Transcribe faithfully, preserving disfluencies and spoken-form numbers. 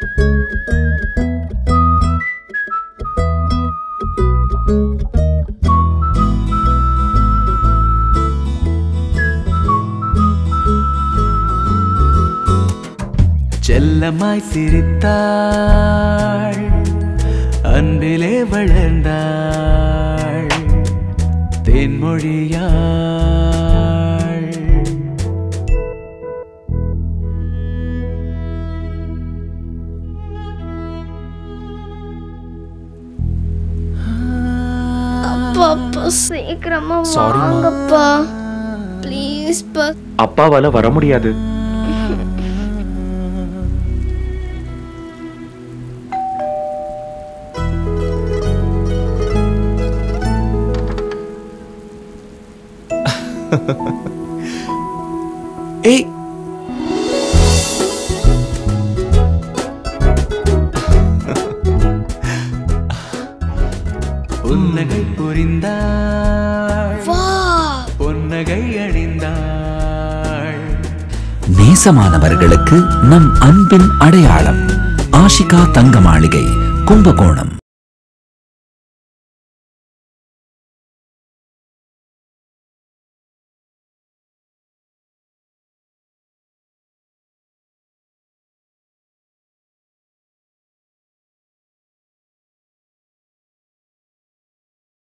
செல்லமாய் சிரித்தாள், அன்பிலே வளர்ந்தாள், தேன்மொழியாள். அப்பா அப்பா சீக்கிரமா வாங்கப்பா ப்ளீஸ் பா. அப்பாவால வர முடியாது. ஏய் புன்னகை புரிந்தாள், பொன்னகை அணிந்தாள். நேசமானவர்களுக்கு நம் அன்பின் அடையாளம் ஆஷிகா தங்க மாளிகை, கும்பகோணம்.